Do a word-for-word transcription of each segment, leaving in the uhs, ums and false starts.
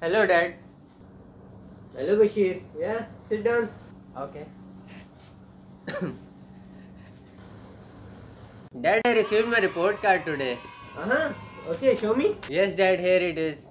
Hello, Dad. Hello, Bashir. Yeah, sit down. Okay. Dad, I received my report card today. Uh huh. Okay, show me. Yes, Dad, here it is.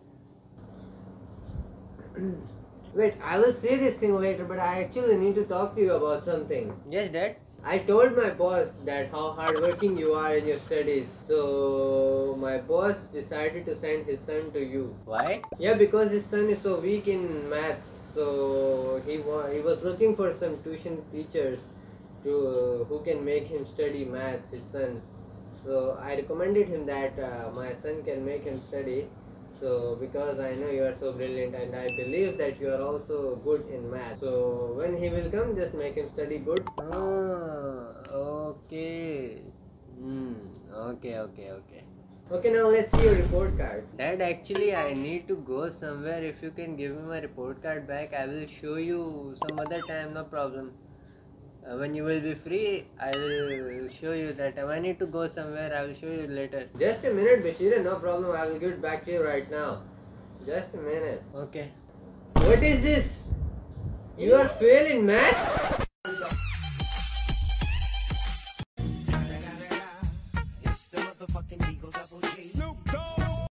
Wait, I will say this thing later, but I actually need to talk to you about something. Yes, Dad. I told my boss that how hardworking you are in your studies. So my boss decided to send his son to you. Why? Yeah, because his son is so weak in maths. So he wa- he was looking for some tuition teachers to uh, who can make him study maths. His son. So I recommended him that uh, my son can make him study. So because I know you are so brilliant and I believe that you are also good in math. So when he will come, just make him study good. Oh, okay. Hmm. Okay, okay, okay. Okay, now let's see your report card. Dad, actually, I need to go somewhere. If you can give me my report card back, I will show you some other time. No problem. Uh, when you will be free, I will show you that time. I need to go somewhere. I will show you later. Just a minute, Bashir. No problem. I will get back to you right now. Just a minute. Okay. What is this? You are fail in math?